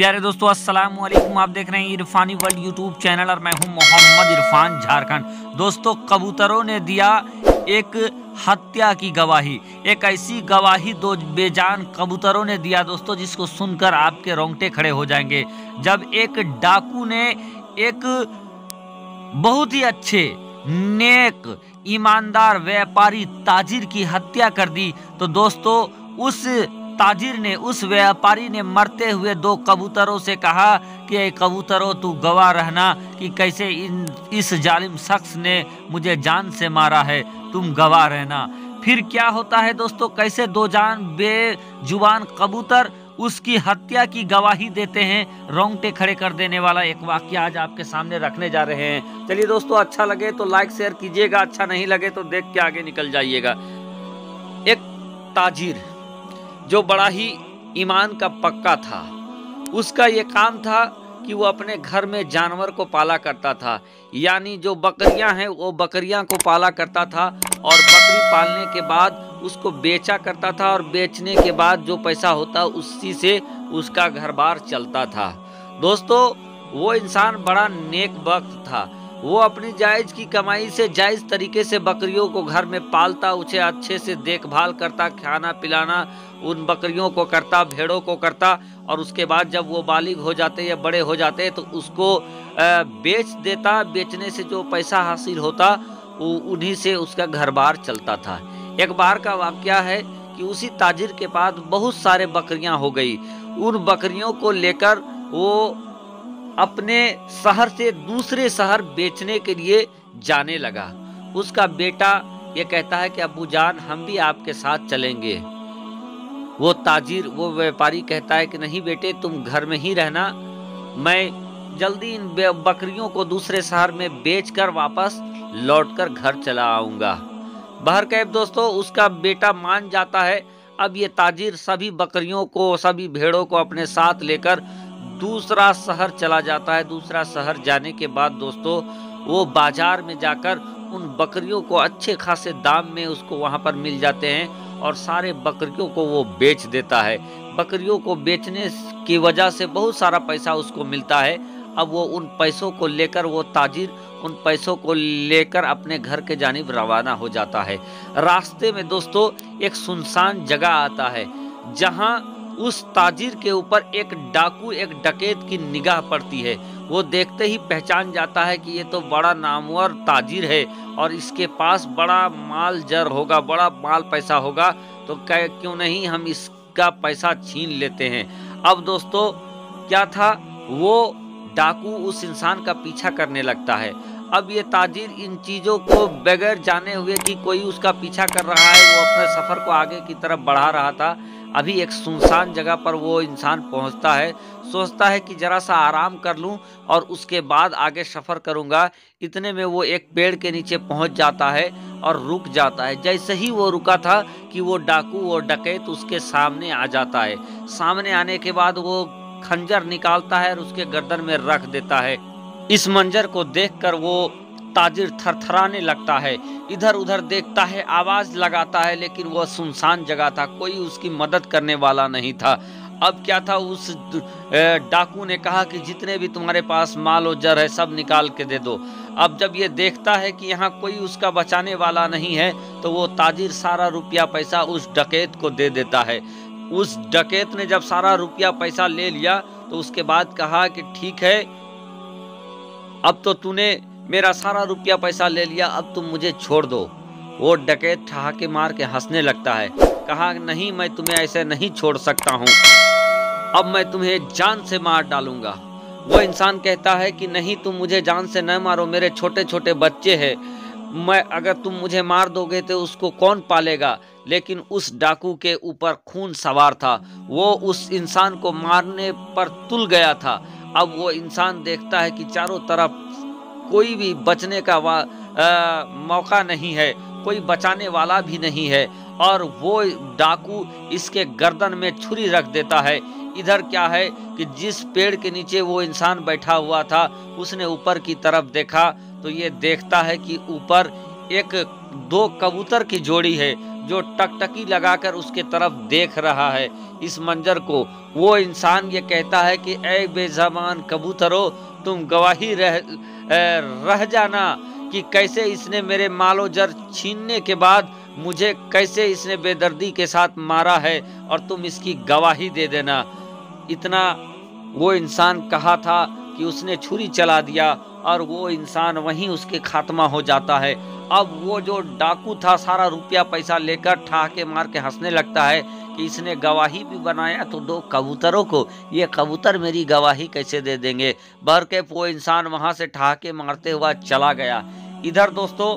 प्यारे दोस्तों अस्सलाम वालेकुम। आप देख रहे हैं इरफानी वर्ल्ड यूट्यूब चैनल और मैं हूं मोहम्मद इरफान झारखंड। दोस्तों कबूतरों ने दिया एक हत्या की गवाही, एक ऐसी गवाही दो बेजान कबूतरों ने दिया दोस्तों जिसको सुनकर आपके रोंगटे खड़े हो जाएंगे। जब एक डाकू ने एक बहुत ही अच्छे नेक ईमानदार व्यापारी ताजिर की हत्या कर दी तो दोस्तों उस ताजिर ने, उस व्यापारी ने मरते हुए दो कबूतरों से कहा कि कबूतरों तू गवाह रहना कि कैसे इस जालिम शख्स ने मुझे जान से मारा है, तुम गवाह रहना। फिर क्या होता है दोस्तों, कैसे दो जान बेजुबान कबूतर उसकी हत्या की गवाही देते हैं। रोंगटे खड़े कर देने वाला एक वाकया आज आपके सामने रखने जा रहे हैं। चलिए दोस्तों, अच्छा लगे तो लाइक शेयर कीजिएगा, अच्छा नहीं लगे तो देख के आगे निकल जाइएगा। एक ताजिर जो बड़ा ही ईमान का पक्का था, उसका ये काम था कि वो अपने घर में जानवर को पाला करता था, यानी जो बकरियां हैं वो बकरियां को पाला करता था और बकरी पालने के बाद उसको बेचा करता था और बेचने के बाद जो पैसा होता उसी से उसका घर बार चलता था। दोस्तों वो इंसान बड़ा नेक वक्त था, वो अपनी जायज़ की कमाई से जायज़ तरीके से बकरियों को घर में पालता, उसे अच्छे से देखभाल करता, खाना पिलाना उन बकरियों को करता, भेड़ों को करता और उसके बाद जब वो बालिग हो जाते या बड़े हो जाते तो उसको बेच देता। बेचने से जो पैसा हासिल होता उन्हीं से उसका घर बार चलता था। एक बार का वाकया है कि उसी ताजिर के पास बहुत सारे बकरियां हो गई। उन बकरियों को लेकर वो अपने शहर से दूसरे शहर बेचने के लिए जाने लगा। उसका बेटा ये कहता है कि अब्बू जान हम भी आपके साथ चलेंगे। वो ताजिर, वो व्यापारी कहता है कि नहीं बेटे तुम घर में ही रहना, मैं जल्दी इन बकरियों को दूसरे शहर में बेचकर वापस लौटकर घर चला आऊंगा। बहरकैफ दोस्तों उसका बेटा मान जाता है। अब ये ताजिर सभी बकरियों को, सभी भेड़ों को अपने साथ लेकर दूसरा शहर चला जाता है। दूसरा शहर जाने के बाद दोस्तों वो बाजार में जाकर उन बकरियों को अच्छे खासे दाम में उसको वहां पर मिल जाते हैं और सारे बकरियों को वो बेच देता है। बकरियों को बेचने की वजह से बहुत सारा पैसा उसको मिलता है। अब वो उन पैसों को लेकर, वो ताजिर उन पैसों को लेकर अपने घर के जानिब रवाना हो जाता है। रास्ते में दोस्तों एक सुनसान जगह आता है जहां उस ताजिर के ऊपर एक डाकू, एक डकैत की निगाह पड़ती है। वो देखते ही पहचान जाता है कि ये तो बड़ा नामवर ताजिर है और इसके पास बड़ा माल जर होगा, बड़ा माल पैसा होगा, तो क्यों नहीं हम इसका पैसा छीन लेते हैं। अब दोस्तों क्या था, वो डाकू उस इंसान का पीछा करने लगता है। अब ये ताजिर इन चीज़ों को बगैर जाने हुए कि कोई उसका पीछा कर रहा है, वो अपने सफ़र को आगे की तरफ बढ़ा रहा था। अभी एक सुनसान जगह पर वो इंसान पहुंचता है, सोचता है कि जरा सा आराम कर लूं और उसके बाद आगे सफ़र करूंगा। इतने में वो एक पेड़ के नीचे पहुंच जाता है और रुक जाता है। जैसे ही वो रुका था कि वो डाकू, वो डकैत उसके सामने आ जाता है। सामने आने के बाद वो खंजर निकालता है और उसके गर्दन में रख देता है। इस मंजर को देखकर वो ताजिर थरथराने लगता है, इधर उधर देखता है, आवाज लगाता है, लेकिन वह सुनसान जगह था, कोई उसकी मदद करने वाला नहीं था। अब क्या था, उस डाकू ने कहा कि जितने भी तुम्हारे पास माल और जर है सब निकाल के दे दो। अब जब ये देखता है कि यहाँ कोई उसका बचाने वाला नहीं है तो वो ताजिर सारा रुपया पैसा उस डकैत को दे देता है। उस डकैत ने जब सारा रुपया पैसा ले लिया तो उसके बाद कहा कि ठीक है, अब तो तूने मेरा सारा रुपया पैसा ले लिया, अब तुम मुझे छोड़ दो। वो डकैत ठहाके मार के हंसने लगता है, कहा नहीं मैं तुम्हें ऐसे नहीं छोड़ सकता हूँ, अब मैं तुम्हें जान से मार डालूंगा। वो इंसान कहता है कि नहीं तुम मुझे जान से न मारो, मेरे छोटे छोटे बच्चे हैं, मैं अगर तुम मुझे मार दोगे तो उसको कौन पालेगा। लेकिन उस डाकू के ऊपर खून सवार था, वो उस इंसान को मारने पर तुल गया था। अब वो इंसान देखता है कि चारों तरफ कोई भी बचने का मौका नहीं है, कोई बचाने वाला भी नहीं है और वो डाकू इसके गर्दन में छुरी रख देता है। इधर क्या है कि जिस पेड़ के नीचे वो इंसान बैठा हुआ था उसने ऊपर की तरफ देखा तो ये देखता है कि ऊपर एक दो कबूतर की जोड़ी है जो टकटकी लगाकर उसके तरफ देख रहा है इस मंजर को। वो इंसान ये कहता है कि ऐ बेज़बान कबूतरो, तुम गवाही रह जाना कि कैसे इसने मेरे मालो जर छीनने के बाद मुझे कैसे इसने बेदर्दी के साथ मारा है, और तुम इसकी गवाही दे देना। इतना वो इंसान कहा था कि उसने छुरी चला दिया और वो इंसान वहीं उसके खात्मा हो जाता है। अब वो जो डाकू था सारा रुपया पैसा लेकर ठहाके मार के हंसने लगता है कि इसने गवाही भी बनाया तो 2 कबूतरों को, ये कबूतर मेरी गवाही कैसे दे देंगे। भर के वो इंसान वहां से ठहाके मारते हुआ चला गया। इधर दोस्तों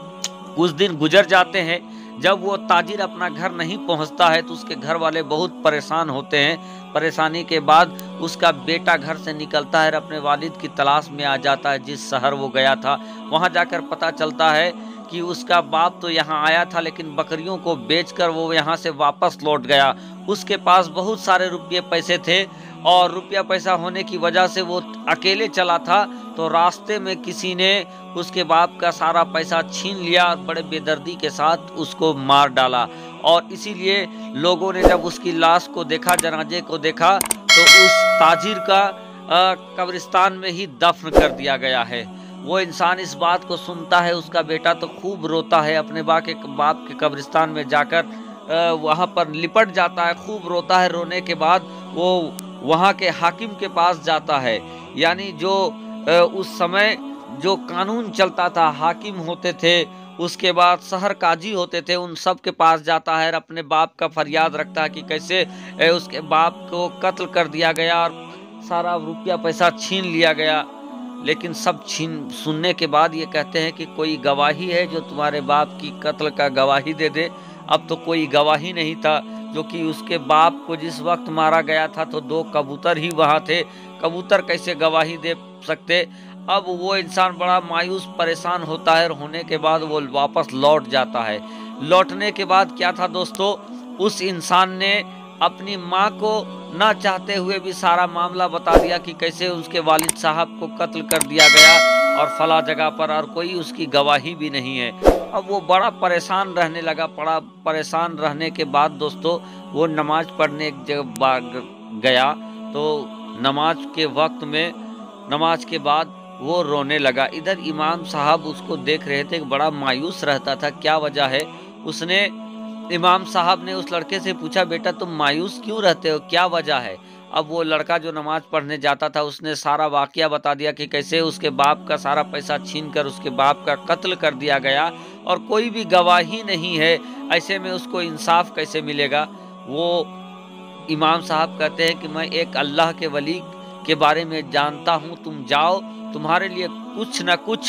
कुछ दिन गुजर जाते हैं। जब वो ताजिर अपना घर नहीं पहुंचता है तो उसके घर वाले बहुत परेशान होते हैं। परेशानी के बाद उसका बेटा घर से निकलता है और अपने वालिद की तलाश में आ जाता है जिस शहर वो गया था। वहां जाकर पता चलता है कि उसका बाप तो यहाँ आया था लेकिन बकरियों को बेचकर वो यहाँ से वापस लौट गया। उसके पास बहुत सारे रुपये पैसे थे और रुपया पैसा होने की वजह से वो अकेले चला था, तो रास्ते में किसी ने उसके बाप का सारा पैसा छीन लिया और बड़े बेदर्दी के साथ उसको मार डाला। और इसीलिए लोगों ने जब उसकी लाश को देखा, जनाजे को देखा, तो उस ताजिर का कब्रिस्तान में ही दफन कर दिया गया है। वो इंसान इस बात को सुनता है, उसका बेटा तो खूब रोता है, अपने बाप के कब्रिस्तान में जाकर वहाँ पर लिपट जाता है, खूब रोता है। रोने के बाद वो वहाँ के हाकिम के पास जाता है, यानी जो उस समय जो कानून चलता था, हाकिम होते थे, उसके बाद शहर काजी होते थे, उन सब के पास जाता है और अपने बाप का फरियाद रखता है कि कैसे उसके बाप को कत्ल कर दिया गया और सारा रुपया पैसा छीन लिया गया। लेकिन सब सुनने के बाद ये कहते हैं कि कोई गवाही है जो तुम्हारे बाप की कत्ल का गवाही दे दे। अब तो कोई गवाही नहीं था, जो कि उसके बाप को जिस वक्त मारा गया था तो 2 कबूतर ही वहाँ थे, कबूतर कैसे गवाही दे सकते। अब वो इंसान बड़ा मायूस परेशान होता है और होने के बाद वो वापस लौट जाता है। लौटने के बाद क्या था दोस्तों, उस इंसान ने अपनी माँ को ना चाहते हुए भी सारा मामला बता दिया कि कैसे उसके वालिद साहब को कत्ल कर दिया गया और फला जगह पर, और कोई उसकी गवाही भी नहीं है। अब वो बड़ा परेशान रहने लगा। बड़ा परेशान रहने के बाद दोस्तों वो नमाज पढ़ने एक जगह गया, तो नमाज के वक्त में, नमाज के बाद वो रोने लगा। इधर इमाम साहब उसको देख रहे थे, बड़ा मायूस रहता था। क्या वजह है? उसने इमाम साहब ने उस लड़के से पूछा, बेटा तुम मायूस क्यों रहते हो, क्या वजह है? अब वो लड़का जो नमाज पढ़ने जाता था उसने सारा वाकया बता दिया कि कैसे उसके बाप का सारा पैसा छीनकर उसके बाप का कत्ल कर दिया गया और कोई भी गवाही नहीं है, ऐसे में उसको इंसाफ कैसे मिलेगा। वो इमाम साहब कहते हैं कि मैं एक अल्लाह के वली के बारे में जानता हूँ, तुम जाओ, तुम्हारे लिए कुछ न कुछ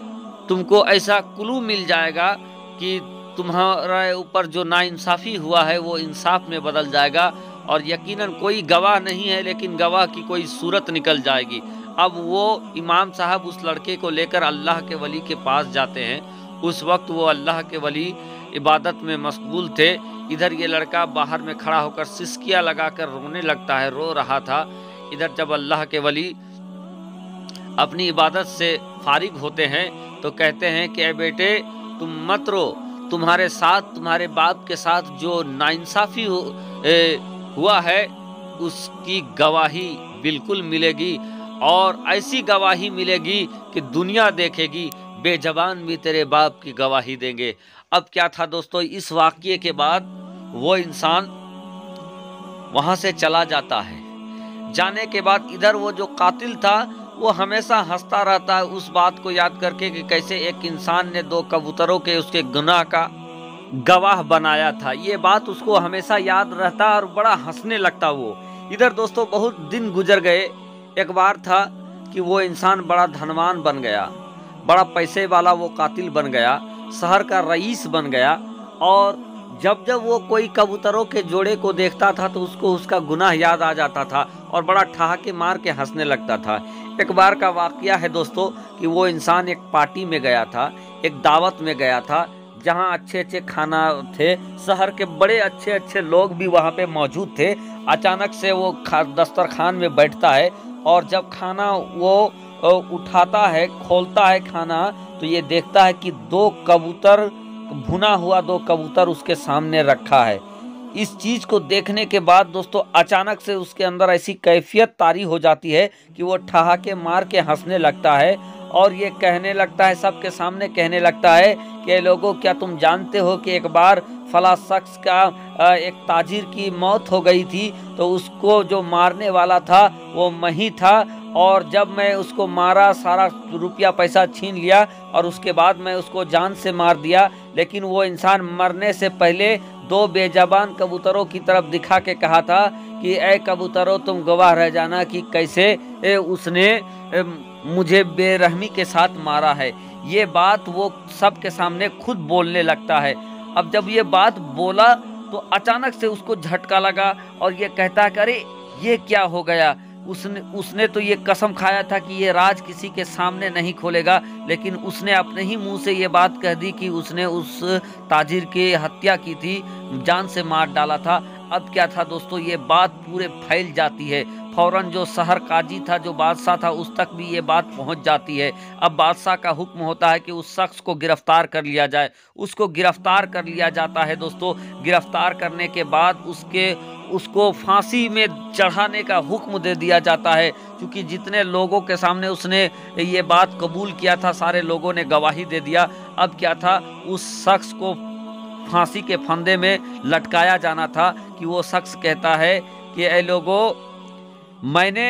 तुमको ऐसा क्लू मिल जाएगा कि तुम्हारे ऊपर जो नाइंसाफ़ी हुआ है वो इंसाफ में बदल जाएगा और यकीनन कोई गवाह नहीं है लेकिन गवाह की कोई सूरत निकल जाएगी। अब वो इमाम साहब उस लड़के को लेकर अल्लाह के वली के पास जाते हैं। उस वक्त वो अल्लाह के वली इबादत में मशगूल थे। इधर ये लड़का बाहर में खड़ा होकर सिसकियाँ लगाकर रोने लगता है, रो रहा था। इधर जब अल्लाह के वली अपनी इबादत से फारिग होते हैं तो कहते हैं कि बेटे तुम मत रो, तुम्हारे साथ, तुम्हारे बाप के साथ जो नाइंसाफ़ी हुआ है उसकी गवाही बिल्कुल मिलेगी और ऐसी गवाही मिलेगी कि दुनिया देखेगी, बेजबान भी तेरे बाप की गवाही देंगे। अब क्या था दोस्तों, इस वाक़ये के बाद वो इंसान वहाँ से चला जाता है। जाने के बाद इधर वो जो कातिल था वो हमेशा हंसता रहता है उस बात को याद करके कि कैसे एक इंसान ने 2 कबूतरों के उसके गुनाह का गवाह बनाया था। ये बात उसको हमेशा याद रहता और बड़ा हंसने लगता वो। इधर दोस्तों बहुत दिन गुजर गए। एक बार था कि वो इंसान बड़ा धनवान बन गया, बड़ा पैसे वाला वो कातिल बन गया, शहर का रईस बन गया। और जब जब वो कोई कबूतरों के जोड़े को देखता था तो उसको उसका गुनाह याद आ जाता था और बड़ा ठहाके मार के हंसने लगता था। एक बार का वाकया है दोस्तों कि वो इंसान एक पार्टी में गया था, एक दावत में गया था जहाँ अच्छे अच्छे खाना थे, शहर के बड़े अच्छे अच्छे लोग भी वहाँ पे मौजूद थे। अचानक से वो दस्तरखान में बैठता है और जब खाना वो उठाता है, खोलता है खाना, तो ये देखता है कि 2 कबूतर भुना हुआ 2 कबूतर उसके सामने रखा है। इस चीज़ को देखने के बाद दोस्तों अचानक से उसके अंदर ऐसी कैफियत तारी हो जाती है कि वो ठहाके मार के हंसने लगता है और ये कहने लगता है, सबके सामने कहने लगता है कि लोगों, क्या तुम जानते हो कि एक बार फला शख्स का एक ताजिर की मौत हो गई थी, तो उसको जो मारने वाला था वो मैं ही था, और जब मैं उसको मारा सारा रुपया पैसा छीन लिया और उसके बाद मैं उसको जान से मार दिया, लेकिन वो इंसान मरने से पहले 2 बेजबान कबूतरों की तरफ दिखा के कहा था कि ऐ कबूतरों, तुम गवाह रह जाना कि कैसे उसने मुझे बेरहमी के साथ मारा है। ये बात वो सबके सामने खुद बोलने लगता है। अब जब ये बात बोला तो अचानक से उसको झटका लगा और ये कहता है कि अरे ये क्या हो गया। उसने तो ये कसम खाया था कि ये राज किसी के सामने नहीं खोलेगा, लेकिन उसने अपने ही मुंह से ये बात कह दी कि उसने उस ताजिर की हत्या की थी, जान से मार डाला था। अब क्या था दोस्तों, ये बात पूरे फैल जाती है। फौरन जो शहर काजी था, जो बादशाह था, उस तक भी ये बात पहुंच जाती है। अब बादशाह का हुक्म होता है कि उस शख्स को गिरफ्तार कर लिया जाए। उसको गिरफ्तार कर लिया जाता है दोस्तों। गिरफ्तार करने के बाद उसको फांसी में चढ़ाने का हुक्म दे दिया जाता है, क्योंकि जितने लोगों के सामने उसने ये बात कबूल किया था, सारे लोगों ने गवाही दे दिया। अब क्या था, उस शख्स को फांसी के फंदे में लटकाया जाना था कि वो शख्स कहता है कि ऐ लोगों, मैंने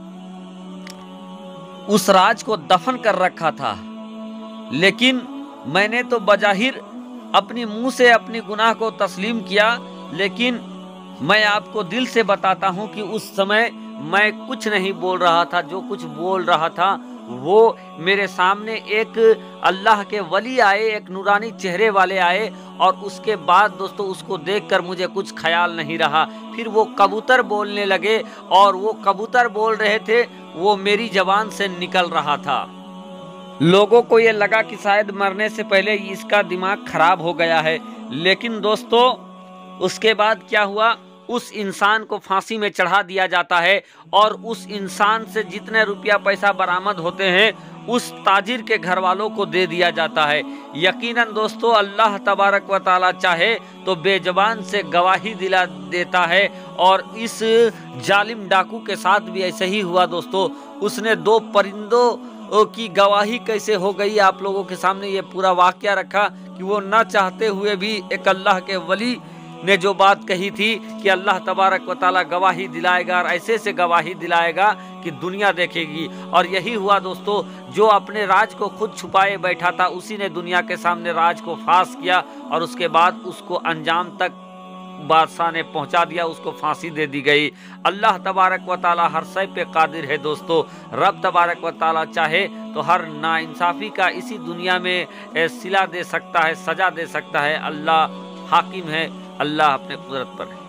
उस राज को दफन कर रखा था, लेकिन मैंने तो बजाहिर अपनी मुंह से अपनी गुनाह को तस्लीम किया, लेकिन मैं आपको दिल से बताता हूं कि उस समय मैं कुछ नहीं बोल रहा था। जो कुछ बोल रहा था वो मेरे सामने एक अल्लाह के वली आए, एक नूरानी चेहरे वाले आए, और उसके बाद दोस्तों उसको देखकर मुझे कुछ ख्याल नहीं रहा। फिर वो कबूतर बोलने लगे, और वो कबूतर बोल रहे थे वो मेरी जबान से निकल रहा था। लोगों को ये लगा कि शायद मरने से पहले इसका दिमाग खराब हो गया है, लेकिन दोस्तों उसके बाद क्या हुआ, उस इंसान को फांसी में चढ़ा दिया जाता है, और उस इंसान से जितने रुपया पैसा बरामद होते हैं उस ताजिर के घर वालों को दे दिया जाता है। यकीनन दोस्तों अल्लाह तबारक व ताला चाहे तो बेजबान से गवाही दिला देता है, और इस जालिम डाकू के साथ भी ऐसे ही हुआ दोस्तों। उसने 2 परिंदों की गवाही कैसे हो गई, आप लोगों के सामने ये पूरा वाकया रखा कि वो न चाहते हुए भी एक अल्लाह के वली ने जो बात कही थी कि अल्लाह तबारक व ताला गवाही दिलाएगा, और ऐसे से गवाही दिलाएगा कि दुनिया देखेगी। और यही हुआ दोस्तों, जो अपने राज को खुद छुपाए बैठा था उसी ने दुनिया के सामने राज को फांस किया, और उसके बाद उसको अंजाम तक बादशाह ने पहुंचा दिया, उसको फांसी दे दी गई। अल्लाह तबारक व ताला हर शय पे कादिर है दोस्तों। रब तबारक व ताला चाहे तो हर नाइंसाफ़ी का इसी दुनिया में सिला दे सकता है, सजा दे सकता है। अल्लाह हाकिम है, अल्लाह अपने कुदरत पर है।